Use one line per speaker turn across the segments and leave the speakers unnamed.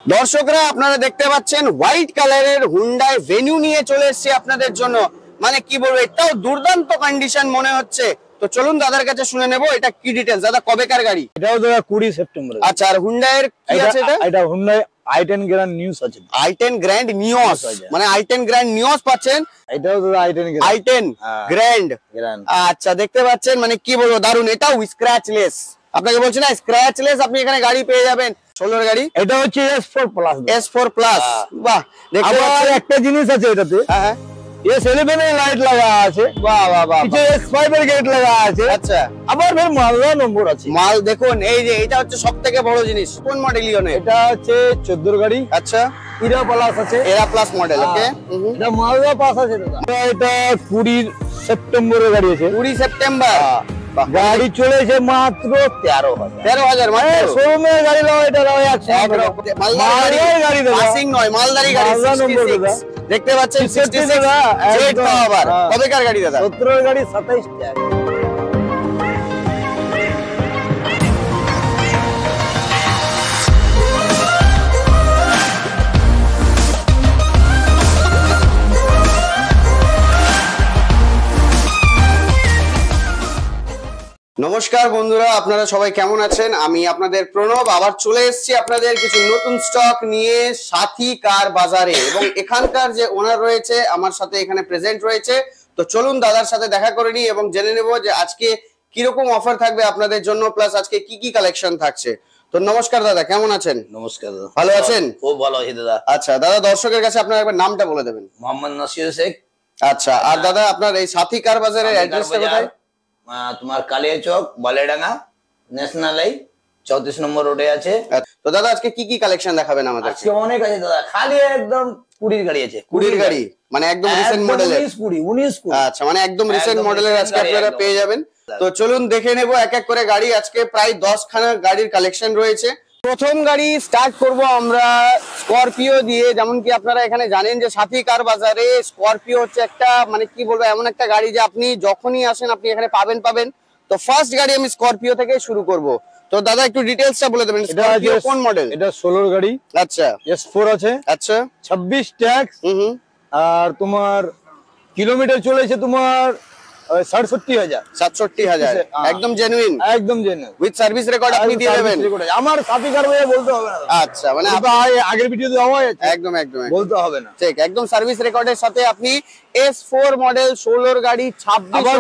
দর্শকরা আপনারা দেখতে পাচ্ছেন হোয়াইট কালারের হুন্ডাই ভেনিউ নিয়ে চলে এসেছি আপনাদের জন্য। মানে কি বলবো, এটাও দুর্দান্ত কন্ডিশন মনে হচ্ছে। তো চলুন দাদার কাছে শুনে নেবো এটা কি ডিটেইলস। দাদা কবেকার গাড়ি?
এটাও দাদা 20 সেপ্টেম্বর।
আচ্ছা, আর হুন্ডাই এর কি আছে?
এটা হুন্ডাই i10 গ্র্যান্ড নিউজ আছে।
i10 গ্র্যান্ড নিউজ, মানে i10 গ্র্যান্ড নিউজ পাচ্ছেন।
এটাও দাদা
i10 গ্র্যান্ড। আচ্ছা দেখতে পাচ্ছেন, মানে কি বলবো দারুন। এটাও স্ক্র্যাচলেস, আপনাকে বলছি না স্ক্র্যাচলেস আপনি এখানে গাড়ি পেয়ে যাবেন। 16 এর গাড়ি,
এটা হচ্ছে S4 প্লাস।
S4 প্লাস, বাহ। দেখতে পাচ্ছেন
একটা জিনিস আছে এটাতে,
হ্যাঁ
S11 এর লাইট লাগা আছে,
বাহ বাহ বাহ।
পিছে S5 এর গেট লাগা আছে।
আচ্ছা,
আবার ফের মালদা নম্বর আছে।
মাল দেখুন, এই যে এটা হচ্ছে সবথেকে বড় জিনিস। কোন মডেল ইওনে?
এটা হচ্ছে 14 এর গাড়ি।
আচ্ছা,
ইরা প্লাস আছে,
এরা প্লাস মডেল। ওকে,
এটা মালদা পাস আছে দাদা। এটা 20 সেপ্টেম্বরের গাড়ি আছে।
20 সেপ্টেম্বর।
গাড়ি চলেছে মাত্র 13,000।
মানে
শোরুমের গাড়ি লাও, এটা লাও মালদার গাড়ি দাদা,
পাসিং নয়, মালদারি গাড়ি।
মালদা নম্বর দাদা।
দেখতে পাচ্ছেন 66 জেড পাওয়ার। কবেকার গাড়ি দাদা?
17 এর গাড়ি 27 টাকা।
নমস্কার বন্ধুরা, আপনারা সবাই কেমন আছেন? আমি আপনাদের প্রণব, আবার চলে এসেছি আপনাদের কিছু নতুন স্টক নিয়ে সাথী কার বাজারে। এবং এখানকার যে ওনার রয়েছে আমার সাথে এখানে প্রেজেন্ট রয়েছে। তো চলুন দাদার সাথে দেখা করে নিই এবং জেনে নেব যে আজকে কিরকম অফার থাকবে আপনাদের জন্য, প্লাস আজকে কি কি কালেকশন থাকছে। তো নমস্কার দাদা, কেমন আছেন?
নমস্কার দাদা,
ভালো আছেন?
খুব ভালো আছি দাদা।
আচ্ছা দাদা, দর্শকের কাছে আপনার একবার নামটা বলে দেবেন।
মোহাম্মদ নাসির শেখ।
আচ্ছা, আর দাদা আপনার এই সাথী কার বাজারের অ্যাড্রেসটা কোথায়?
তোমার কালিয়া চক, বালেডাঙ্গা, ন্যাশনাল হাই 34 নম্বর রোডে আছে।
তো দাদা আজকে কি কি কালেকশন দেখাবেন আমাদের?
আজকে অনেক আছে দাদা, খালি একদম 20 গাড়ি আছে।
20 গাড়ি, মানে একদম রিসেন্ট মডেলের।
19
আচ্ছা, মানে একদম রিসেন্ট মডেলের আজকে আপনারা পেয়ে যাবেন। তো চলুন দেখে নেব এক এক করে গাড়ি। আজকে প্রায় 10 খানা গাড়ির কালেকশন রয়েছে। প্রথম গাড়ি স্টার্ট করব আমরা স্করপিও দিয়ে। যেমন কি আপনারা এখানে জানেন যে সাথী কার বাজারে স্করপিও হচ্ছে একটা, মানে কি বলবো, এমন একটা গাড়ি যে আপনি যখনই আসেন আপনি এখানে পাবেন। তো ফার্স্ট গাড়ি আমি স্করপিও থেকে শুরু করব। তো দাদা একটু ডিটেইলসটা বলে দেবেন, স্করপিও কোন মডেল?
এটা 16 গাড়ি।
আচ্ছা,
S4 আছে।
আচ্ছা,
26 ট্যাক্স। আর তোমার কিলোমিটার চলেছে তোমার 67,000।
একদম জেনুইন,
একদম জেনুইন,
উইথ সার্ভিস রেকর্ড আপনি দিয়ে দেবেন।
আমার সাথী কার ভাই বলতে হবে না।
আচ্ছা, মানে
আগের ভিডিওতে দেওয়া হয়েছে,
একদম
বলতে হবে না।
ঠিক, একদম সার্ভিস রেকর্ডের সাথে আপনি S4 মডেল 16 গাড়ি 26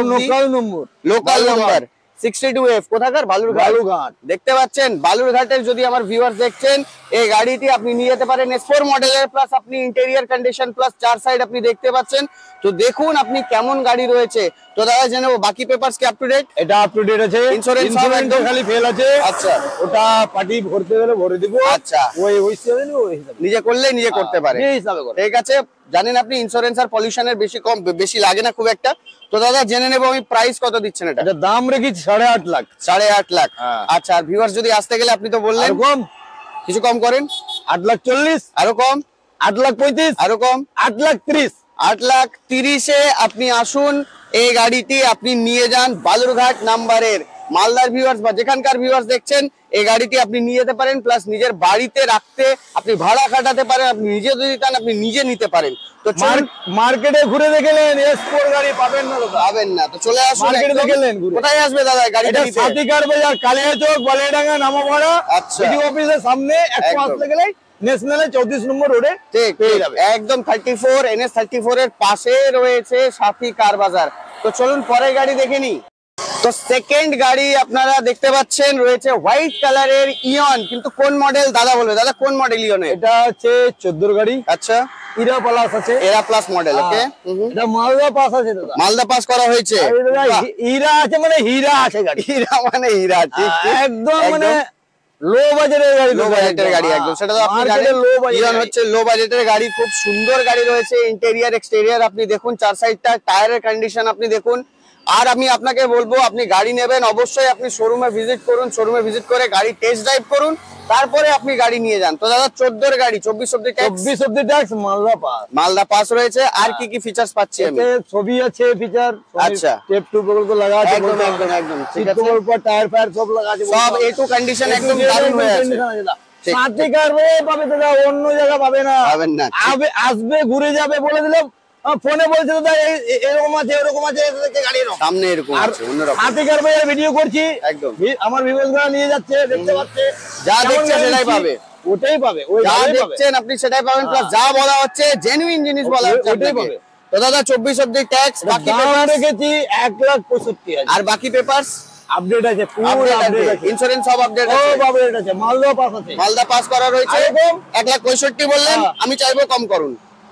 লোকাল নাম্বার 62F। কোথাকার? বালুরঘাট। দেখতে পাচ্ছেন বালুরঘাটের যদি আমার ভিউয়ার্স দেখছেন, এই গাড়িটি আপনি নিয়ে যেতে পারেন। S4 মডেলের, প্লাস আপনি ইন্টেরিয়র কন্ডিশন প্লাস 4 সাইড আপনি দেখতে পাচ্ছেন। তো দেখুন আপনি কেমন গাড়ি রয়েছে। তো দাদা জেনে নেব বাকি পেপারস কি আপ টু ডেট?
এটা আপ টু ডেট আছে।
ইন্স্যুরেন্স
একদম খালি ফেল আছে।
আচ্ছা,
ওটা পার্টি ভরতে গেলে ভরে দিব।
আচ্ছা,
ওই হিসাবে
নিজে করলে নিজে করতে পারে।
এই হিসাবে করে,
ঠিক আছে। জানেন আপনি ইন্স্যুরেন্স আর পলিউশনের বেশি লাগে না খুব একটা। তো দাদা জেনে নেব আমি প্রাইস কত দিচ্ছেন এটা?
এটা দাম রেখেছি 8.5 লাখ।
8.5 লাখ। আচ্ছা, আর ভিউয়ার্স যদি আসতে গেলে আপনি তো বললেন
কম,
কিছু কম করেন।
8,40,000,
আরো কম,
8,35,000,
আরো কম,
8,30,000।
8,30,000-এ আপনি আসুন, এই গাড়িটি আপনি নিয়ে যান। বালুরঘাট নাম্বারের মালদার ভিউয়ার্স বা যেখানকার ভিউয়ার্স দেখছেন, এই গাড়িটি আপনি নিয়ে যেতে পারেন, প্লাস নিজের বাড়িতে রাখতে আপনি ভাড়া খাটাতে পারেন। আপনি নিজে যদি চান আপনি নিজে নিতে পারেন। তো
মার্কেটে ঘুরে দেখলেন S4 গাড়ি পাবেন না,
তো চলে আসুন।
মার্কেটে দেখলেন
কোথায় আসবে দাদা গাড়িটা নিতে?
সাথী কার বাজার, কালিয়াচক, বালিয়াডাঙ্গা, নামাপাড়া।
আচ্ছা,
বিডিও অফিসের সামনে একটু আসতে গেলেই ন্যাশনালে 34 নম্বর রোডে পেয়ে যাবে।
একদম 34 NS34 এর পাশে রয়েছে সাথী কার বাজার। তো চলুন পরের গাড়ি দেখে নি। তো সেকেন্ড গাড়ি আপনারা দেখতে পাচ্ছেন রয়েছে হোয়াইট কালারের ইয়ন। কিন্তু কোন মডেল দাদা বলবে? দাদা কোন মডেল ইয়নে?
এটা হচ্ছে 14 গাড়ি।
আচ্ছা,
ইরা প্লাস আছে।
এরা প্লাস মডেল। ওকে,
এটা মালদা পাস আছে দাদা।
মালদা পাস করা হয়েছে।
হীরা আছে, মানে হীরা আছে গাড়ি।
হীরা মানে হীরা, ঠিক
একদম, মানে লো বাজেটের গাড়ি।
লো বাজেটের গাড়ি একদম, সেটা তো আপনি জানেন। ইয়ন হচ্ছে লো বাজেটের গাড়ি। খুব সুন্দর গাড়ি রয়েছে, ইন্টেরিয়র এক্সটেরিয়র আপনি দেখুন, 4 সাইডটা টায়ারের কন্ডিশন আপনি দেখুন। আর আমি আপনাকে বলবো, আপনি গাড়ি নেবেন অবশ্যই আপনি শোরুমে ভিজিট করুন। শোরুমে ভিজিট করে গাড়ি টেস্ট ড্রাইভ করুন, তারপরে আপনি গাড়ি নিয়ে যান। তো দাদা 14 এর গাড়ি, 24 অবধি ট্যাক্স, মালদা পাস রয়েছে। আর কি কি ফিচারস পাচ্ছি আমি?
ছবি আছে, ফিচার।
আচ্ছা,
টেপ টু প্রকল্প লাগা আছে।
একদম ঠিক আছে।
উপর টায়ার ফায়ার সব লাগা আছে,
সব A2 কন্ডিশন একদম দারুণ হয়ে আছে। ঠিক।
সাথী কারবে পাবে দাদা, অন্য জায়গা পাবে না।
পাবেন না, ঠিক।
আসবে ঘুরে যাবে, বলে দিলাম ফোনে বলছে দাদা এরকম আছে এরকম আছে, গাড়ি এরকম।
সামনে এরকম
আর
আছে অন্যরকম।
সাথী কারবে ভিডিও করছি,
একদম।
আমার ভিউয়ার্স গুলো নিয়ে যাচ্ছে, দেখতে পাচ্ছে,
যা
কেমন
দেখছে
গাড়ি
সেটাই
নিচ্ছি,
পাবে।
ওটাই পাবে, ওই
যা
গাড়িই পাবে।
দেখছেন আপনি সেটাই পাবেন, প্লাস যা বলা হচ্ছে জেনুইন জিনিস বলা হচ্ছে
ওটাই
আপনাকে।
পাবে।
তো দাদা 24 অবধি ট্যাক্স, বাকি
দাম
পেপারস
রেখেছি 1,65,000।
আর বাকি পেপারস
আপডেট আছে, পুরো
আপডেট
আপডেট
আছে,
আছে,
ইন্স্যুরেন্স সব আপডেট আছে,
সব আপডেট আছে, মালদা পাস আছে।
মালদা পাস করা রয়েছে।
এরকম?
1,65,000 বললেন,
হ্যাঁ।
আমি চাইবো কম করুন,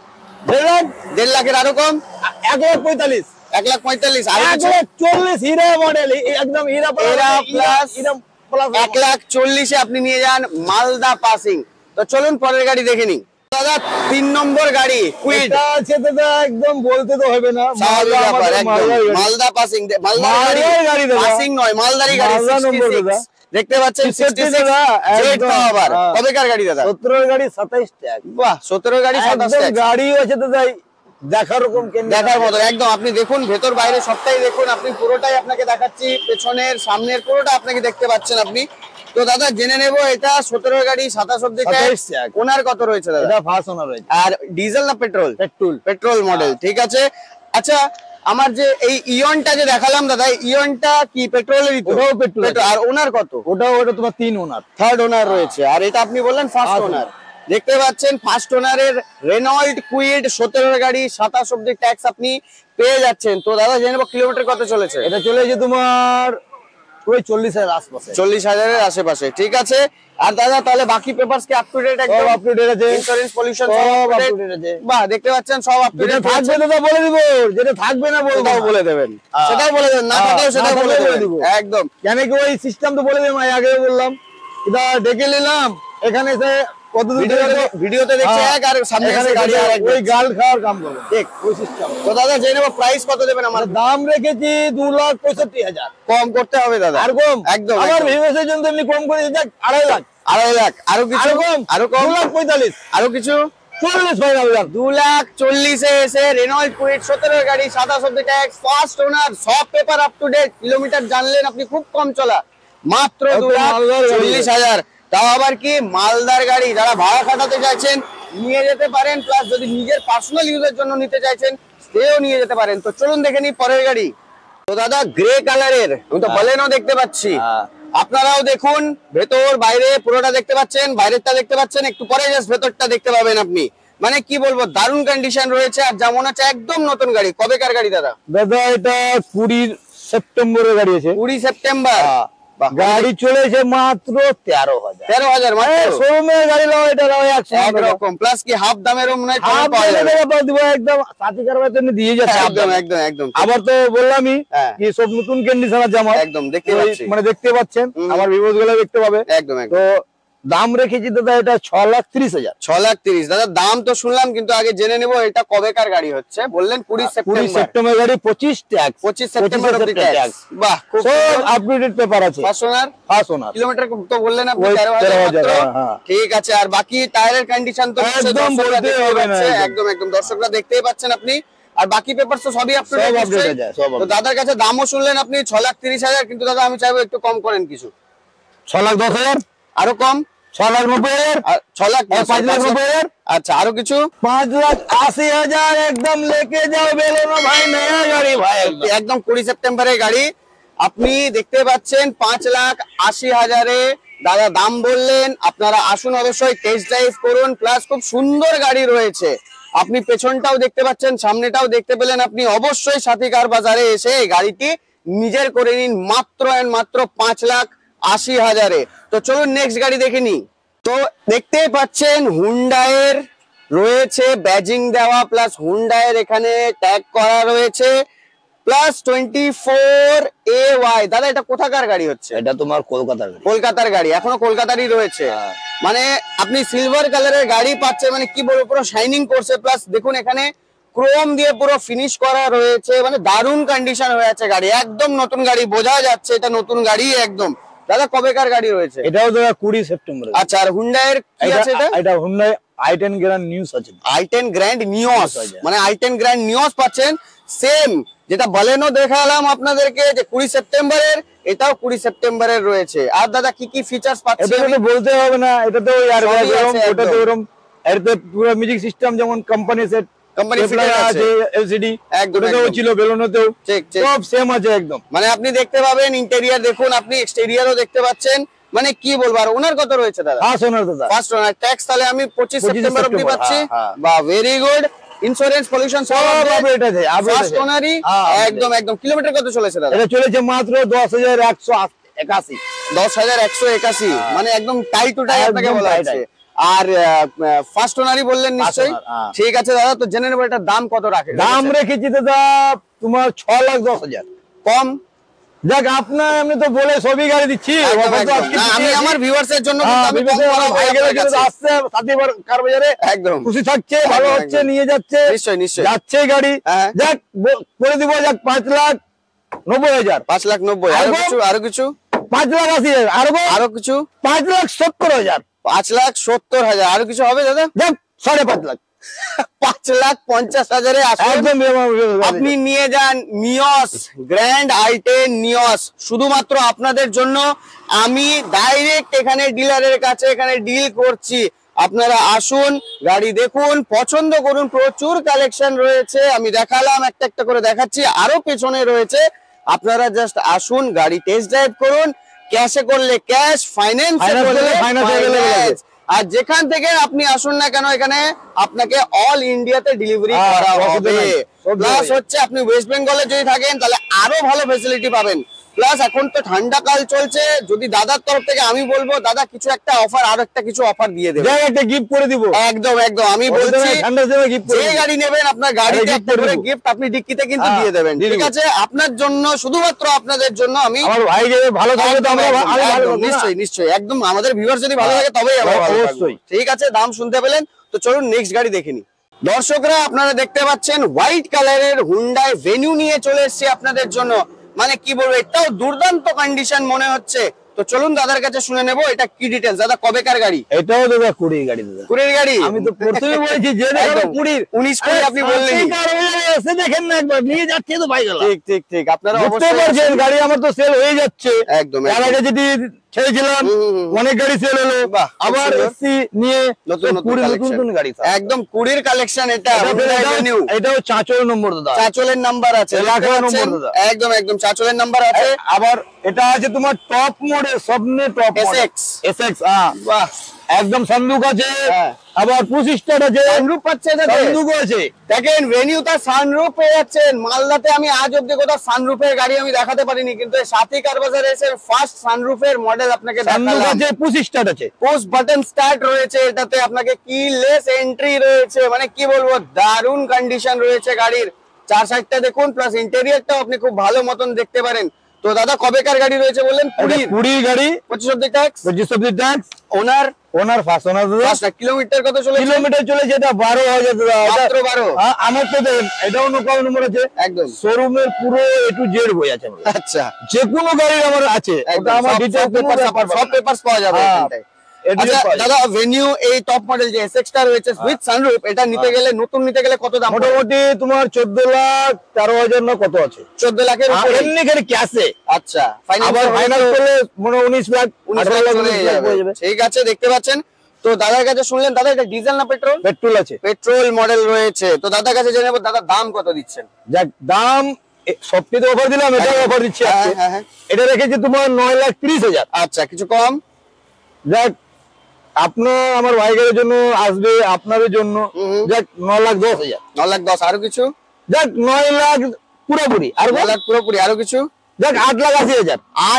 দেখলেন
1.5 লাখের আরো কম,
1,45,000,
1,45,000 আর কিছু
1,40,000 হীরা মডেল, একদম হীরা
হীরা plus,
হীরা প্লাস
1,40,000 আপনি নিয়ে যান মালদা পাসিং। তো চলুন পরের গাড়ি দেখে নিই। দাদা 3 নম্বর গাড়ি কুইড,
এটা আছে দাদা, একদম বলতে তো হবে না,
স্বাভাবিক
মালদা
ব্যাপার,
আমাদের
একদম
মালদার গাড়ি।
মালদা পাসিং,
মালদার গাড়ি দাদা।
পাসিং নয়, মালদারি গাড়ি,
মালদা নম্বর
66
দাদা।
দেখতে পাচ্ছেন
66
66
দাদা,
জেড
একদম।
পাওয়ার।
হ্যাঁ।
কবেকার গাড়ি দাদা?
17 গাড়ি 27 ট্যাগ,
বাহ, 17 গাড়ি 27
একদম
ট্যাক্স।
গাড়িও আছে দাদা, দেখার রকম কেন
দেখার মতো একদম, আপনি দেখুন ভেতর বাইরে সবটাই দেখুন, আপনি পুরোটাই আপনাকে দেখাচ্ছি, পেছনের সামনের পুরোটা আপনাকে দেখতে পাচ্ছেন আপনি। তো দাদা জেনে নেব, এটা 17 গাড়ি 27 অবধি
27
ট্যাক্স,
ট্যাগ।
ওনার কত রয়েছে দাদা?
এটা ফার্স্ট ওনার রয়েছে,
আর ডিজেল না পেট্রোল?
পেট্রোল।
পেট্রোল মডেল, ঠিক আছে। আচ্ছা, আমার যে এই ইয়নটা যে দেখালাম দাদা, ইয়নটা কি পেট্রোলেরই তো?
ওটাও পেট্রোল।
আর ওনার কত?
ওটা তোমার 3 ওনার।
থার্ড ওনার রয়েছে, আর এটা আপনি বললেন ফার্স্ট
First
ওনার। দেখতে পাচ্ছেন ফার্স্ট ওনারের রেনল্ড কুইড 17 গাড়ি 27 অবধি ট্যাক্স আপনি পেয়ে যাচ্ছেন। তো দাদা জেনে নেবো কিলোমিটার কত চলেছে?
এটা চলেছে তোমার ওই 40,000 আশপাশে,
40,000-এর আশেপাশে, ঠিক আছে। আর দাদা তাহলে বাকি পেপারস কি আপ টু ডেট?
সব
একদম
আপ টু ডেট আছে,
ইন্স্যুরেন্স পলিউশন
সব
সব
up
up
to
to
date
date
আছে।
বাহ, দেখতে পাচ্ছেন সব আপ টু
যেটা
ডেট
থাকবে দাদা বলে দিব, যেটা থাকবে না বলবো
সেটাও
না।
বলে দেবেন,
হ্যাঁ।
সেটাও বলে দেবেন, না
হ্যাঁ,
থাকলেও
না
সেটাও বলে
থাকলেও বলে
দেবেন
দিব।
একদম।
কেন কি ওই সিস্টেম তো বলে দেব, আমি আগেও বললাম, এটা ডেকে নিলাম, এখানে এসে কত দূর
ভিডিওতে দেখছে এক, আর সামনে
এখানে
এসে গাড়ি আর এক
ওই
দেখছে।
গাল খাওয়ার কাম করবে,
ঠিক।
ওই সিস্টেম।
তো দাদা জেনে নেবো প্রাইস কত দেবেন? আমার
দাম রেখেছি 2,65,000,
কম করতে হবে দাদা,
আর কম
একদম
আমার
একদম।
ভিউয়ার্সের জন্য এমনি কম করে দিতে 2.5 লাখ,
2.5 লাখ, আরো কিছু?
আর কম,
আরো কম?
2,45,000,
আরো কিছু?
40 ফাইনাল।
2,40,000-এ এসে রেনল্ড কুইড 17 গাড়ি 27 অবধি ট্যাক্স, ফার্স্ট ওনার, সব paper up to date, kilometre জানলেন আপনি, খুব কম চলা, মাত্র
মালদার গাড়ি।
2,40,000। তাও আবার কি মালদার গাড়ি, যারা ভাড়া খাটাতে চাইছেন নিয়ে যেতে পারেন, প্লাস যদি নিজের পার্সোনাল ইউজের জন্য নিতে চাইছেন সেও নিয়ে যেতে পারেন। তো চলুন দেখে নিই পরের গাড়ি। তো দাদা গ্রে কালারের, আমি তো বলেনও দেখতে পাচ্ছি,
হ্যাঁ।
আপনারাও দেখুন ভেতর বাইরে পুরোটা দেখতে পাচ্ছেন, বাইরেরটা দেখতে পাচ্ছেন, একটু পরে জাস্ট ভেতরটা দেখতে পাবেন আপনি। মানে কি বলবো, দারুণ কন্ডিশন রয়েছে, আর যেমন আছে একদম নতুন গাড়ি। কবেকার গাড়ি দাদা?
দাদা এটা 20 সেপ্টেম্বরের গাড়ি আছে,
20 সেপ্টেম্বর। বাহ,
গাড়ি চলেছে মাত্র 13,000।
13,000 মাত্র?
শোরুমের গাড়ি লাও, এটা লাও
একরকম, প্লাস কি হাফ দামেরও মনে হয় কম
হাফ
পাওয়া যাবে।
দিব, একদম সাথী কারবার দিয়ে যাচ্ছে
একদম একদম একদম
আবার তো বললামই
হ্যাঁ।
কি সব নতুন কন্ডিশন আছে আমার,
একদম দেখতে
ওই
পাচ্ছি,
মানে দেখতে পাচ্ছেন, আমার ভিউয়ার্স গুলো দেখতে পাবে।
একদম একদম।
তো দাম রেখেছি দাদা এটা 6,30,000।
6,30,000 দাদা দাম তো শুনলাম, কিন্তু আগে জেনে নেবো এটা কবেকার গাড়ি হচ্ছে? বললেন 20
20
সেপ্টেম্বর।
সেপ্টেম্বর গাড়ি, 25 ট্যাক্স,
25 সেপ্টেম্বর অবধি
ট্যাক্স।
ট্যাক্স। বাহ, খুব
সব আপডেটেড পেপার আছে,
first owner,
first owner.
Kilometre তো বললেন আপনি
ওই
13,000 মাত্র।
13,000, হ্যাঁ।
ঠিক আছে, আর বাকি টায়ারের কন্ডিশন তো নিশ্চয়ই
একদম
দর্শকরা
বলতে
দেখতেই
হবে না,
পাচ্ছে।
একদম।
একদম একদম দর্শকরা দেখতেই পাচ্ছেন আপনি, আর বাকি পেপার তো সবই আপ টু
সব
ডেট।
update আছে, সব
তো
update।
দাদার কাছে দামও শুনলেন আপনি 6,30,000, কিন্তু দাদা আমি চাইবো একটু কম করেন কিছু,
6,10,000,
আরো কম,
6,90,000,
আর 6 লাখ,
5,90,000,
আচ্ছা আরো কিছু?
5,80,000 একদম লেকে যাও বেলোনো ভাই, নয়া গাড়ি ভাই একদম।
একদম 20 সেপ্টেম্বরের গাড়ি আপনি দেখতে পাচ্ছেন 5,80,000-এ দাদা দাম বললেন। আপনারা আসুন, অবশ্যই টেস্ট ড্রাইভ করুন, প্লাস খুব সুন্দর গাড়ি রয়েছে। আপনি পেছনটাও দেখতে পাচ্ছেন, সামনেটাও দেখতে পেলেন, আপনি অবশ্যই সাথী কার বাজারে এসে এই গাড়িটি নিজের করে নিন মাত্র এন্ড মাত্র 5,80,000-এ। তো চলুন নেক্সট গাড়ি দেখে নিই। তো দেখতেই পাচ্ছেন হুন্ডাইয়ের রয়েছে ব্যাজিং দেওয়া, প্লাস হুন্ডাইয়ের এখানে ট্যাগ করা রয়েছে, প্লাস 24AY। দাদা এটা কোথাকার গাড়ি হচ্ছে?
এটা তোমার কলকাতার গাড়ি।
কলকাতার গাড়ি, এখনো কলকাতারই রয়েছে। মানে আপনি সিলভার কালারের গাড়ি পাচ্ছেন, মানে কি বলবো, পুরো শাইনিং করছে, প্লাস দেখুন এখানে ক্রোম দিয়ে পুরো ফিনিশ করা রয়েছে, মানে দারুণ কন্ডিশন হয়ে আছে গাড়ি, একদম নতুন গাড়ি, বোঝা যাচ্ছে এটা নতুন গাড়ি একদম। দাদা কবেকার গাড়ি রয়েছে?
এটাও দাদা 20 সেপ্টেম্বর।
আচ্ছা, আর হুন্ডাইয়ের কি আছে এটা?
এটা হুন্ডাই i10 গ্র্যান্ড নিউজ আছে,
i10 গ্র্যান্ড নিওস, মানে i10 গ্র্যান্ড নিওস পাচ্ছেন, সেম যেটা বলেনো দেখালাম আপনাদেরকে যে 20 সেপ্টেম্বরের, এটাও 20 সেপ্টেম্বরের রয়েছে। আর দাদা কি কি ফিচার্স পাচ্ছি
এটা
আমি?
তো বলতে হবে না, এটা তো এয়ার ব্যাগ
সবই আছে
ওটা তো
একদম।
এরকম, এটাতে পুরো মিউজিক সিস্টেম যেমন কোম্পানি সেট
কোম্পানি ফিটার আছে
এলসিডি
একদম,
ওটাতেও
একদম।
ছিল, বেলুনেতেও
ঠিক ঠিক।
সব সেম আছে একদম।
মানে আপনি দেখতে পাবেন ইন্টেরিয়র দেখুন, আপনি এক্সটেরিয়রও দেখতে পাচ্ছেন, মানে কি বলবো। আর ওনার কত রয়েছে দাদা?
হ্যাঁ শোনার দাদা,
ফার্স্ট ওনার ট্যাক্স তাহলে আমি 25 সেপ্টেম্বর অবধি
সেপ্টেম্বর,
পাচ্ছি।
হ্যাঁ।
বা ভেরি গুড। ইন্স্যুরেন্স পলিউশন সব
আপডেট আছে, আপডেট
ফার্স্ট
আছে।
ওনারই
হ্যাঁ,
একদম একদম। কিলোমিটার কত চলেছে দাদা?
এটা চলেছে মাত্র 10,181।
10,181, মানে একদম টাই টু টাই
একদম
আপনাকে বলা
টাই
হচ্ছে।
টাই।
আর ফার্স্ট ওনারই বললেন নিশ্চয়ই।
First owner, হ্যাঁ।
ঠিক আছে দাদা, তো জেনে নেবো এটার দাম কত রাখে?
দাম রেখেছি দাদা তোমার 6,10,000।
কম?
যাক আপনার আমি তো বলে সবই গাড়ি দিচ্ছি,
একদম,
offer তো
একদম।
আজকে
না, আমি
দিচ্ছি।
আমার ভিউয়ার্স এর জন্য
হ্যাঁ,
কিন্তু আমি কম
বিবেচনা
করাবো
ভাই
আপনার
গেলে কিন্তু
কাছে।
আসছে সাথীবার কার বাজারে
একদম
খুশি থাকছে, ভালো
একদম,
হচ্ছে,
একদম।
নিয়ে যাচ্ছে,
নিশ্চয়ই নিশ্চয়ই।
যাচ্ছে গাড়ি।
হ্যাঁ।
যাক করে দিব, যাক 5,90,000,
5,90,000। আরো
আরো?
কিছু? আরো কিছু?
5,80,000,
আরো কিছু?
5,70,000,
5,70,000। আরো কিছু হবে দাদা?
যাক 5,50,000
5,50,000 আসুন,
একদম
আপনি নিয়ে যান নিয়স গ্র্যান্ড i10 নিয়স। শুধুমাত্র আপনাদের জন্য আমি ডাইরেক্ট এখানে ডিলারের কাছে এখানে ডিল করছি। আপনারা আসুন, গাড়ি দেখুন, পছন্দ করুন। প্রচুর কালেকশন রয়েছে, আমি দেখালাম, একটা একটা করে দেখাচ্ছি, আরো পেছনে রয়েছে। আপনারা জাস্ট আসুন, গাড়ি টেস্ট ড্রাইভ করুন। ক্যাশে করলে ক্যাশ, ফাইন্যান্সে
Finance
করলে
করলে finance available আছে।
ফাইন্যান্স। আর যেখান থেকে আপনি আসুন না কেন, এখানে আপনাকে অল ইন্ডিয়াতে ডেলিভারি
হ্যাঁ,
করা
অসুবিধা
হবে।
নাই, সব
প্লাস
জায়গায়।
হচ্ছে আপনি ওয়েস্ট বেঙ্গলে যদি থাকেন তাহলে আরো ভালো ফেসিলিটি পাবেন। প্লাস এখন তো ঠান্ডা কাল চলছে, যদি দাদার তরফ থেকে আমি বলবো দাদা কিছু একটা অফার, আরো একটা কিছু অফার দিয়ে দেবেন।
যাক একটা গিফট করে দিব,
একদম একদম। আমি বলছি
ঠান্ডার সময় গিফট করে
যে
দিব।
গাড়ি নেবেন আপনার গাড়িতে
gift
একটা
করে
করে
দেবো।
গিফট আপনি ডিক্কিতে কিন্তু
হ্যাঁ,
দিয়ে দেবেন।
দিয়ে
ঠিক
দেবো।
আছে, আপনার জন্য, শুধুমাত্র আপনাদের জন্য আমি
আমার ভাই যে ভালো থাকবে তো আমরা
একদম,
আমি ভালো
একদম,
থাকবো না?
নিশ্চয়ই নিশ্চয়ই একদম। আমাদের ভিউয়ার যদি ভালো থাকে তবেই আমরা ভালো থাকবো।
অবশ্যই।
ঠিক আছে, দাম শুনতে পেলেন তো চলুন নেক্সট গাড়ি দেখে নিই। দর্শকরা আপনারা দেখতে পাচ্ছেন হোয়াইট কালারের হুন্ডাই ভেনিউ নিয়ে চলে এসেছি আপনাদের জন্য। মানে কি বলবো, এটাও দুর্দান্ত কন্ডিশন মনে হচ্ছে। তো চলুন দাদার কাছে শুনে নেবো এটা কি ডিটেলস। দাদা কবেকার গাড়ি?
এটাও দাদা 20 গাড়ি দাদা।
কুড়ির গাড়ি?
আমি তো প্রথমে বলেছি যে
একদম। 19 আপনি বললেন।
এসে দেখেন না একবার, নিয়ে যাচ্ছে তো ভাই গেল।
ঠিক ঠিক ঠিক, আপনারা
বুঝতে
অবশ্যই
পারছেন গাড়ি আমার তো সেল হয়ে যাচ্ছে।
একদম,
এর
একদম।
আগে যদি ছেড়েছিলাম অনেক গাড়ি সেল হলো,
বাহ, খুব
আবার
সুন্দর।
এসছি নিয়ে
নতুন নতুন
20 নতুন
collection।
নতুন গাড়ি সব।
একদম কুড়ির কালেকশন এটা।
এটা
Hyundai Venue।
এটাও 4 নম্বর দাদা।
চাচলের নাম্বার আছে,
এটা
দেখতে
11
পাচ্ছেন?
নম্বর দাদা।
একদম একদম চাচলের নাম্বার আছে।
আবার এটা আছে তোমার টপ মডেল, সবনে টপ মডেল
SX।
SX, হ্যাঁ
বাহ,
একদম সানরুফ আছে,
হ্যাঁ।
আবার পুশ স্টার্ট আছে,
সানরুফ পাচ্ছে এটাতে?
সানরুফ আছে।
দেখেন ভেনিউ তার সানরুফ পেয়ে যাচ্ছেন। মালদাতে আমি আজ অব্দি কোথাও সানরুফের গাড়ি আমি দেখাতে পারিনি, কিন্তু এই সাথী কার বাজারে এসে ফার্স্ট সানরুফের মডেল আপনাকে
সানরুফ
দেখালাম।
আছে, পুশ স্টার্ট আছে।
পুশ বাটন স্টার্ট রয়েছে এটাতে, আপনাকে কিলেস এন্ট্রি রয়েছে। মানে কি বলবো, দারুণ কন্ডিশন রয়েছে গাড়ির। চার সাইডটা দেখুন, প্লাস ইন্টেরিয়রটাও আপনি খুব ভালো মতন দেখতে পারেন। তো দাদা কবেকার গাড়ি রয়েছে বললেন?
20 গাড়ি,
25 অব্দি ট্যাক্স।
25 অব্দি ট্যাক্স।
ওনার
ওনার ফার্স্ট ওনার দাদা।
কিলোমিটার কত চলেছে?
কিলোমিটার চলেছে এটা 12,000 দাদা।
মাত্র 12?
হ্যাঁ, আমার তো দেখেন এটাও নৌকা নম্বর আছে,
একদম।
শোরুমের পুরো A to Z বই আছে আমার।
আচ্ছা,
যে কোনো গাড়ির আমার আছে,
একদম।
ওটা আমার
সব
ডিটেইলস
সব পেপারস পাওয়া যাবে
হ্যাঁ,
এখানটায়।
A to Z
আচ্ছা
পাওয়া যাবে।
দাদা, ভেনিউ এই টপ মডেল যে SX টা রয়েছে উইথ সানরুফ, এটা নিতে গেলে, নতুন নিতে গেলে কত দাম?
মোটামুটি তোমার 14,13,000 না কত আছে,
14 লাখের উপরে।
এমনি খালি ক্যাশে।
আচ্ছা,
আবার ফাইনাল করলে মনে 19 লাখ
19
18
লাখ
লাখ
চলে
19 লাখ
যাবে।
হয়ে যাবে।
ঠিক আছে, দেখতে পাচ্ছেন। তো দাদার কাছে শুনলেন, দাদা এটা ডিজেল না পেট্রোল?
পেট্রোল আছে।
পেট্রোল মডেল রয়েছে। তো দাদার কাছে জেনে নেবো দাদা দাম কত দিচ্ছেন?
যাক দাম সবটিতে অফার দিলাম, এটাও অফার দিচ্ছি
হ্যাঁ,
আজকে।
হ্যাঁ, হ্যাঁ।
এটা রেখেছি তোমার 9,30,000।
আচ্ছা, কিছু কম?
যাক আপনার আমার ভাইদের জন্য আসবে, আপনাদের জন্য যাক 9,10,000।
9,10,000। আরো কিছু?
যাক 9 লাখ পুরোপুরি। আর
9 লাখ পুরোপুরি। আরো কিছু?
যাক 8,80,000।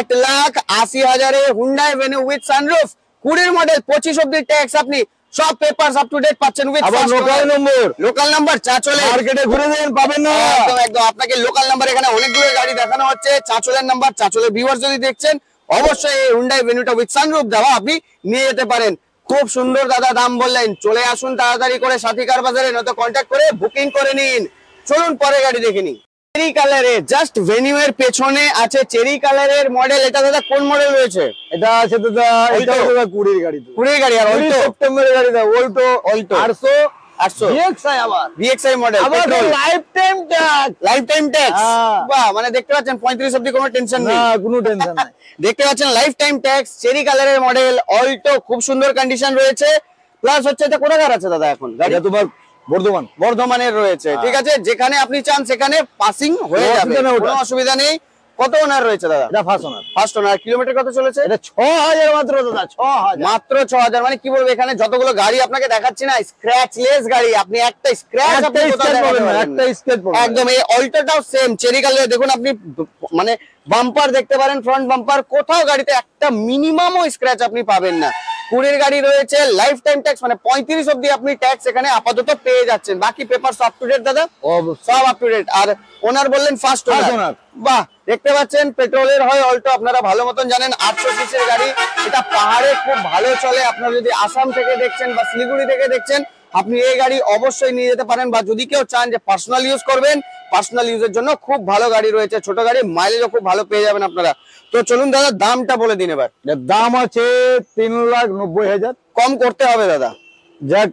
8,80,000 Hyundai Venue with sunroof, 20 model, 25 অব্দি ট্যাক্স। আপনি সব পেপারস আপ টু ডেট পাচ্ছেন উইথ
আবার লোকাল নম্বর,
লোকাল নাম্বার। চাচলে
মার্কেটে ঘুরে দেন পাবেন না।
একদম একদম, আপনাকে লোকাল নাম্বার এখানে অনেকগুলো গাড়ি দেখানো হচ্ছে। চাচলের নাম্বার, চাচলের ভিউয়ার্স যদি দেখছেন অবশ্যই এই হুন্ডাই ভেনিউটা উইথ সানরুফ দেওয়া আপনি নিয়ে যেতে পারেন। খুব সুন্দর দাদা দাম বললেন। চলে আসুন তাড়াতাড়ি করে সাথী কার বাজারে, নয়তো কন্ট্যাক্ট করে বুকিং করে নিন। চলুন পরে গাড়ি দেখে নিন। চেরি কালারে, জাস্ট ভেনিউ এর পেছনে আছে চেরি কালারের মডেল। এটা দাদা কোন মডেল রয়েছে?
এটা আছে দাদা, এটা দাদা 20 গাড়ি তো।
20 গাড়ি। আর
20
অল্টো?
সেপ্টেম্বরের গাড়ি দাদা, অল্টো
অল্টো।
800
800
VXI আবার
VXI মডেল
আবার lifetime tax.
Lifetime tax.
হ্যাঁ।
বাহ, মানে দেখতে পাচ্ছেন 35 অবধি কোনো টেনশন নেই।
না কোনো টেনশন নাই।
দেখতে পাচ্ছেন লাইফ টাইম ট্যাক্স, চেরি কালারের মডেল, অল্টো, খুব সুন্দর কন্ডিশন রয়েছে। প্লাস হচ্ছে এটা কোথাকার আছে দাদা এখন গাড়ি?
এটা তোমার বর্ধমান।
বর্ধমানের রয়েছে, ঠিক আছে। যেখানে আপনি চান সেখানে পাসিং হয়ে
কোনো
যাবে,
অসুবিধা নেই ওটা।
কোনো অসুবিধা নেই। কত ওনার রয়েছে দাদা?
এটা first owner.
First owner. Kilometre কত চলেছে?
এটা 6000 মাত্র দাদা, 6000
মাত্র 6000। মানে কি বলবো, এখানে যতগুলো গাড়ি আপনাকে দেখাচ্ছি না, স্ক্র্যাচলেস গাড়ি। আপনি একটা স্ক্র্যাচ আপনি কোথাও দেখাতে পারবেন না।
একটা স্কেচ পাবেন
একদম। এই অল্টোটাও সেম চেরি কালারে। দেখুন আপনি মানে বাম্পার দেখতে পারেন, ফ্রন্ট বাম্পার, কোথাও গাড়িতে একটা মিনিমামও স্ক্র্যাচ আপনি পাবেন না। কুড়ির গাড়ি রয়েছে, লাইফ টাইম ট্যাক্স, মানে 35 অবধি আপনি ট্যাক্স এখানে আপাতত পেয়ে যাচ্ছেন। বাকি পেপার আপ টু ডেট দাদা, সব আপ টু ডেট। আর ওনার বললেন ফার্স্ট ওনার। বাহ, দেখতে পাচ্ছেন পেট্রোলের হয় অল্টো, আপনারা ভালো মতন জানেন। 800 সিসির গাড়ি, এটা পাহাড়ে খুব ভালো চলে। আপনারা যদি আসাম থেকে দেখছেন বা শিলিগুড়ি থেকে দেখছেন, আপনি এই গাড়ি অবশ্যই নিয়ে যেতে পারেন। বা যদি কেউ চান যে পার্সোনাল ইউজ করবেন, পার্সোনাল ইউজের জন্য খুব ভালো গাড়ি রয়েছে। ছোট গাড়ি, মাইলেজও খুব ভালো পেয়ে যাবেন আপনারা। তো চলুন দাদা, দামটা বলে দিন এবার।
এর দাম আছে 3,90,000।
কম করতে হবে দাদা।
যাক,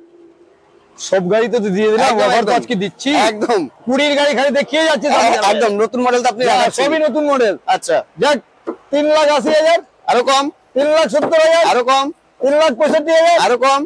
সব গাড়িতে তো দিয়ে দিলাম,
একদম,
অফার তো
একদম।
আজকে দিচ্ছি।
একদম
20 গাড়ি খালি দেখিয়ে যাচ্ছে
একদম নতুন মডেল তো আপনি দেখাচ্ছেন।
সবই নতুন মডেল।
আচ্ছা,
যাক, 3,80,000,
আরো কম,
3,70,000,
আরো কম,
3,65,000,
আরো কম,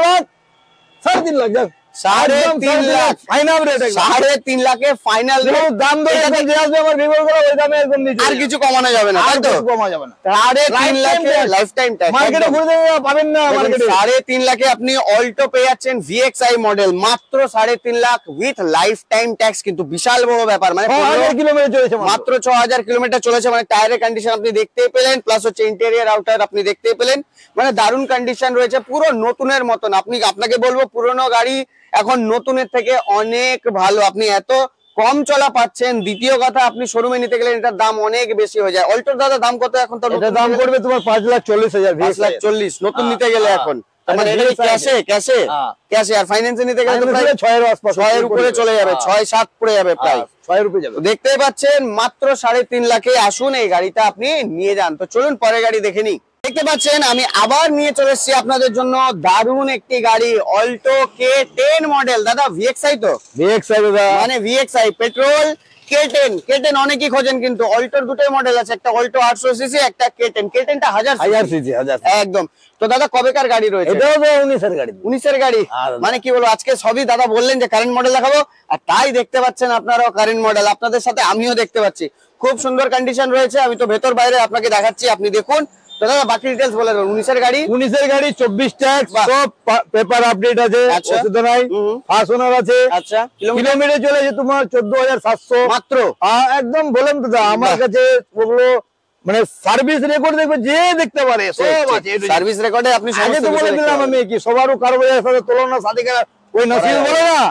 3,00,000, 3.5 লাখ। যাক,
3.5 লাখ
ফাইনাল রেট।
3.5 লাখে ফাইনাল।
দাম দর একদম যে আসবে আমার ভিভোর করে ওই দামে একদম নিচে।
আর কিছু কমানো যাবে না, তাই
আর
তো?
কিছু কমা যাবে না।
3.5 লাখে লাইফ টাইম ট্যাক্স।
মার্কেটে ঘুরে দেখে পাবেন না মার্কেটে।
3.5 লাখে আপনি অল্টো পেয়ে যাচ্ছেন VXI মডেল, মাত্র 3.5 lakh with lifetime tax. কিন্তু বিশাল বড় ব্যাপার, মানে
6000 কিলোমিটার চলেছে
মাত্র 6000 কিলোমিটার চলেছে। মানে টায়ারের কন্ডিশন আপনি দেখতেই পেলেন, প্লাস হচ্ছে ইন্টেরিয়র আউটার আপনি দেখতেই পেলেন। মানে দারুণ কন্ডিশন রয়েছে, পুরো নতুনের মতন। আপনাকে বলবো পুরনো গাড়ি এখন নতুনের থেকে অনেক ভালো। আপনি এত কম চলা পাচ্ছেন। দ্বিতীয় কথা, আপনি শোরুমে নিতে গেলে এটার দাম অনেক বেশি হয়ে যায়। অল্টোর দাদা দাম কত এখন? তো
এটা দাম পড়বে তোমার 5,40,000,
5,40,000 নতুন নিতে গেলে এখন। তার মানে এটা ক্যাশে ক্যাশে আর ফাইন্যান্সে নিতে গেলে তো প্রায়
6 এর আশপাশ,
6 এর উপরে চলে যাবে, 6-7 পড়ে যাবে প্রায়।
6 এর উপরে যাবে।
দেখতেই পাচ্ছেন মাত্র 3.5 লাখে আসুন, এই গাড়িটা আপনি নিয়ে যান। তো চলুন পরের গাড়ি দেখে নিই। দেখতে পাচ্ছেন আমি আবার নিয়ে চলে এসেছি আপনাদের জন্য দারুণ একটি গাড়ি, অল্টো K10 মডেল। দাদা VXI তো?
VXI দাদা,
মানে VXI পেট্রোল K10 অনেকেই খোঁজেন, কিন্তু অল্টোর দুটোই মডেল আছে, একটা অল্টো 800 সিসি, একটা K10 টা 1000
সিসি, 1000।
একদম। তো দাদা কবেকার গাড়ি রয়েছে?
এটাও তো 19 এর গাড়ি।
19 এর গাড়ি। মানে কি বলবো, আজকে সবই দাদা বললেন যে কারেন্ট মডেল দেখাবো, আর তাই দেখতে পাচ্ছেন আপনারাও কারেন্ট মডেল। আপনাদের সাথে আমিও দেখতে পাচ্ছি, খুব সুন্দর কন্ডিশন রয়েছে। আমি তো ভেতর বাইরে আপনাকে দেখাচ্ছি, আপনি দেখুন। তো দাদা বাকি ডিটেইলস বলে দেন। 19 এর গাড়ি,
19 এর গাড়ি, 24 ট্যাক্স,
বাহ।
সব পেপার আপডেট আছে,
আচ্ছা।
অসুবিধা নাই। ফার্স্ট ওনার আছে।
আচ্ছা।
কিলোমিটার চলেছে তোমার 14,700
মাত্র।
একদম বলেন দাদা, আমার কাছে ওগুলো মানে সার্ভিস রেকর্ড দেখবে যে দেখতে পারে, সব আছে।
সার্ভিস রেকর্ডে আপনি
আগে
সমস্ত
তো
কিছু
বলে
দেখতে
দিলাম
পাবেন।
আমি কি সবারও কারবারের সাথে তুলনা সাদিকা ওই নসিব বলে না,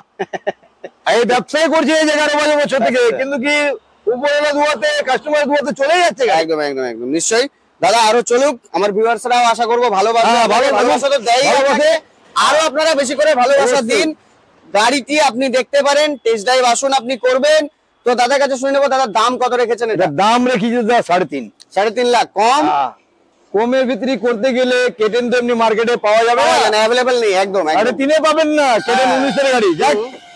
এই ব্যবসায় করছি এই 11-12 বছর থেকে, কিন্তু কি উপরে দুয়াতে কাস্টমার দুয়াতে চলে যাচ্ছে গাড়ি।
একদম একদম একদম নিশ্চয়ই দাদা, আরো চলুক। আমার ভিউয়ার্সরাও আশা করবো ভালোবাসা,
হ্যাঁ,
ভালোবাসা তো দেয়,
ভালোবাসে।
আরো আপনারা বেশি করে ভালোবাসা
অবশ্যই।
দিন। গাড়িটি আপনি দেখতে পারেন, টেস্ট ড্রাইভ আসুন, আপনি করবেন। তো দাদার কাছে শুনে নেবো, দাদা দাম কত রেখেছেন এটা?
এটার দাম রেখেছি দাদা 3.5।
3.5 লাখ কম
কমে বিক্রি করতে গেলে কেটেন তো এমনি মার্কেটে পাওয়া যাবে না,
অ্যাভেলেবেল নেই। একদম একদম।
3.5 পাবেন না। কেটেন 19 এর গাড়ি, যাক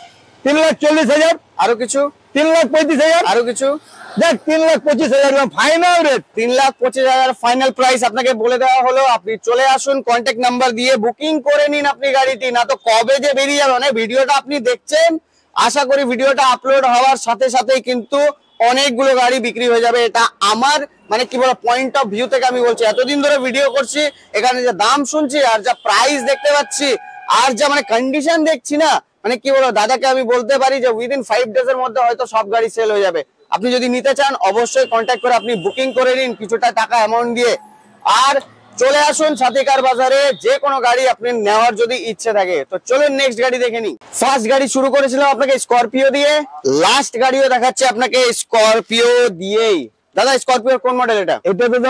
3,40,000,
আরো কিছু,
3,35,000,
আরো কিছু,
যাক 3,25,000 ফাইনাল রেট।
3,25,000 ফাইনাল প্রাইস আপনাকে বলে দেওয়া হলো। আপনি চলে আসুন, কন্ট্যাক্ট নাম্বার দিয়ে বুকিং করে নিন আপনি গাড়িটি, না তো কবে যে বেরিয়ে যাবে। মানে ভিডিওটা আপনি দেখছেন, আশা করি ভিডিওটা আপলোড হওয়ার সাথে সাথেই কিন্তু অনেকগুলো গাড়ি বিক্রি হয়ে যাবে। এটা আমার মানে কি বলবো পয়েন্ট অফ ভিউ থেকে আমি বলছি। এতদিন ধরে ভিডিও করছি, এখানে যে দাম শুনছি আর যা প্রাইস দেখতে পাচ্ছি আর যা মানে কন্ডিশন দেখছি না, মানে কি বলবো দাদাকে আমি বলতে পারি যে উইদিন 5 ডেজ এর মধ্যে হয়তো সব গাড়ি সেল হয়ে যাবে। আপনি যদি নিতে চান অবশ্যই কন্ট্যাক্ট করে আপনি বুকিং করে নিন কিছুটা টাকা অ্যামাউন্ট দিয়ে, আর চলে আসুন সাথিকার বাজারে যে কোনো গাড়ি আপনি নেওয়ার যদি ইচ্ছে থাকে। তো চলুন নেক্সট গাড়ি দেখে নিই। ফার্স্ট গাড়ি শুরু করেছিলাম আপনাকে স্করপিও দিয়ে, লাস্ট গাড়িও দেখাচ্ছে আপনাকে স্করপিও দিয়েই। দাদা স্করপিওর কোন মডেল এটা?
এটা দাদা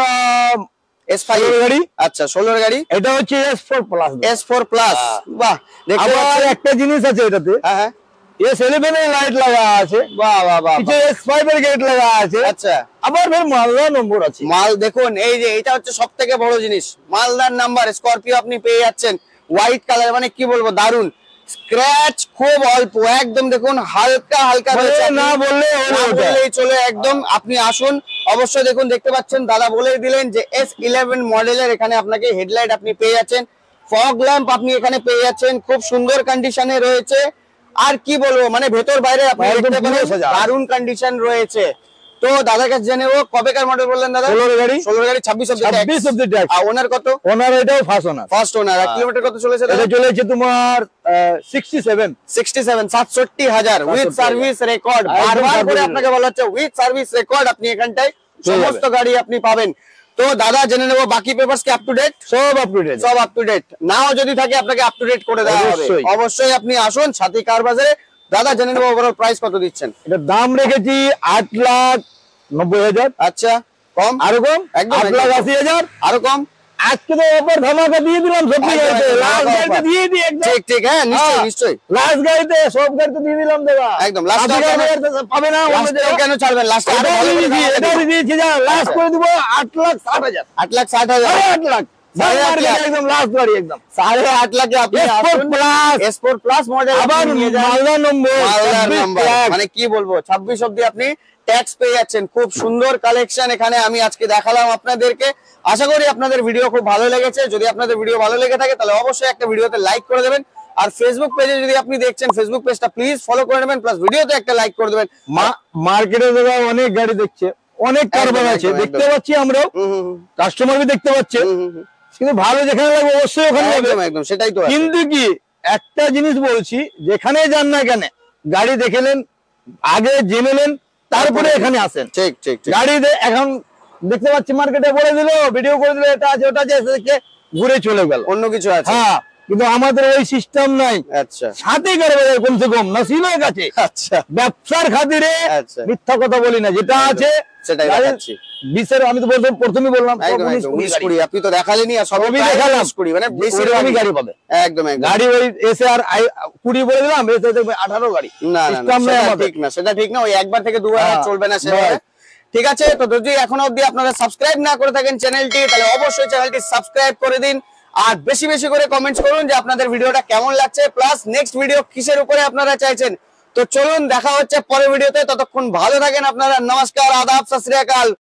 S5
গাড়ি।
আচ্ছা 16 গাড়ি,
এটা হচ্ছে S4 প্লাস।
S4 plus. বাহ, দেখতে
আবার
পাচ্ছেন
একটা জিনিস আছে এটাতে,
হ্যাঁ হ্যাঁ,
S11 এর লাইট লাগা আছে,
বাহ বাহ বাহ।
কিছু S5 এর গেট লাগা আছে,
আচ্ছা
আবার ফের মালদা নম্বর আছে।
মাল দেখুন, এই যে এটা হচ্ছে সব থেকে বড় জিনিস, মালদার নাম্বার। স্করপিও আপনি পেয়ে যাচ্ছেন হোয়াইট কালার, মানে কি বলবো দারুন। স্ক্র্যাচ খুব অল্প, একদম দেখুন হালকা হালকা রয়েছে,
না বললে
না বললেই চলে একদম। আপনি আসুন অবশ্যই, দেখুন দেখতে পাচ্ছেন দাদা বলে দিলেন যে S11 মডেলের এখানে আপনাকে হেডলাইট আপনি পেয়ে যাচ্ছেন, ফগ ল্যাম্প আপনি এখানে পেয়ে যাচ্ছেন, খুব সুন্দর কন্ডিশনে রয়েছে। আর কি বলবো, মানে ভেতর বাইরে আপনি
একদম
দেখতে পারেন
পুরো সাজা।
দারুণ কন্ডিশন রয়েছে। তো দাদার কাছে জেনে নেবো কবেকার মডেল বললেন দাদা?
16 গাড়ি,
16 গাড়ি 26 অব্দি
26 অব্দি ট্যাক্স।
আর ওনার কত?
ওনার এটাও ফার্স্ট ওনার।
First owner. আর কিলোমিটার কত চলেছে
এটা
দাদা?
চলেছে তোমার 67
67,67,000 উইথ
67,000
সার্ভিস রেকর্ড।
একদম
বারবার করে
service
আপনাকে বলা হচ্ছে উইথ সার্ভিস রেকর্ড আপনি এখানটায়
পেয়ে
সমস্ত
যাবেন।
গাড়ি আপনি পাবেন। তো দাদা জেনে নেবো বাকি পেপারস কি আপ টু ডেট?
সব আপ টু ডেট।
সব আপ টু ডেট, নাও যদি থাকে আপনাকে আপ টু ডেট করে দেওয়া হবে।
অবশ্যই।
অবশ্যই আপনি আসুন সাথী কার বাজারে। দাদা জেনে নেবো ওভারঅল প্রাইস কত দিচ্ছেন?
এটার দাম রেখেছি 8,90,000।
আচ্ছা, কম?
আরো কম,
একদম,
8,80,000।
আরো কম?
আজকে তো অফার ধামাকা দিয়ে দিলাম সব
একদম,
গাড়িতে,
একদম,
লাস্ট
ধামাকা
গাড়িতে
offer।
দিয়ে দিই একদম।
ঠিক ঠিক, হ্যাঁ নিশ্চয়ই নিশ্চয়ই।
লাস্ট গাড়িতে সব গাড়িতে দিয়ে দিলাম দাদা।
একদম, last
80,000 পাবে না অন্য
লাস্টেও
জায়গায়।
কেন ছাড়বেন? লাস্টে আরো
এটাও
ভালো করে
দিয়েছি,
দাম
এটাও
দেবেন।
দিয়েছি, যা লাস্ট করে দিব 8,60,000।
8,60,000।
8 লাখ,
8 লাখ।
একদম লাস্ট গাড়ি একদম।
8.5 লাখে আপনি
S4
আসুন।
plus।
S4 প্লাস মডেল
আবার মালদা নম্বর,
মালদার
26
নাম্বার,
লাখ।
মানে কি বলবো 26 অব্দি আপনি ট্যাক্স পেয়ে যাচ্ছেন। খুব সুন্দর কালেকশন এখানে আমি আজকে দেখালাম আপনাদেরকে। আশা করি আপনাদের ভিডিও খুব ভালো লেগেছে। যদি আপনাদের ভিডিও ভালো লেগে থাকে তাহলে অবশ্যই একটা ভিডিওতে লাইক করে দেবেন। আর ফেসবুক পেজে যদি আপনি দেখছেন ফেসবুক পেজটা প্লিজ ফলো করে নেবেন, প্লাস ভিডিওতে একটা লাইক করে দেবেন।
মার্কেটে দাদা অনেক গাড়ি দেখছে, অনেক কারবার আছে,
একদম,
দেখতে
একদম।
পাচ্ছি আমরাও,
হুম, হুম, হুম,
কাস্টমার বি দেখতে পাচ্ছে,
হুম, হুম, হুম।
কিন্তু ভালো যেখানে লাগবে অবশ্যই ওখানে যাবে।
একদম একদম, সেটাই তো আছে।
কিন্তু কি একটা জিনিস বলছি, যেখানে যান না কেন গাড়ি দেখেলেন, আগে জেনেলেন, তারপরে এখানে আসেন।
ঠিক ঠিক ঠিক।
গাড়ি এখন দেখতে পাচ্ছি মার্কেটে বলে দিল, ভিডিও করে দিল, এটা আছে ওটা আছে, এসে দেখে ঘুরে চলে গেল।
অন্য কিছু আছে?
হ্যাঁ, কিন্তু আমাদের ওই সিস্টেম নাই।
আচ্ছা
সাথে কারবার কমসে কম নসিবের কাছে
আচ্ছা
ব্যবসার খাতিরে
আচ্ছা।
মিথ্যা কথা বলি না, যেটা আছে
সেটাই
গাড়ির
দেখাচ্ছি।
বিশের আমি তো বলতে প্রথমেই বললাম সব
একদম
19
একদম,
কুড়ি
19
গাড়ি।
কুড়ি আপনি তো দেখালেনই, আর সবই
সবই
প্রায়
দেখালাম।
19 কুড়ি, মানে বেশি
ওইরকমই গাড়ি পাবে।
একদম একদম।
গাড়ি ওই এসে আর 20 বলে দিলাম, এসে দেখবে 18 গাড়ি।
না না,
সিস্টেম
না,
নেই
সেটা
আমাদের।
ঠিক না, সেটা ঠিক না। ওই একবার থেকে দুবার আর
হ্যাঁ,
চলবে না সেভাবে।
right.
ঠিক আছে, তো যদি এখনো অবধি আপনারা সাবস্ক্রাইব না করে থাকেন চ্যানেলটি, তাহলে অবশ্যই চ্যানেলটি সাবস্ক্রাইব করে দিন। আর বেশি বেশি করে কমেন্টস করুন যে আপনাদের ভিডিওটা কেমন লাগছে, প্লাস নেক্সট ভিডিও কিসের উপরে আপনারা চাইছেন। তো চলুন দেখা হচ্ছে পরের ভিডিওতে, ততক্ষণ ভালো থাকেন আপনারা। নমস্কার, আদাব, সত শ্রী আকাল।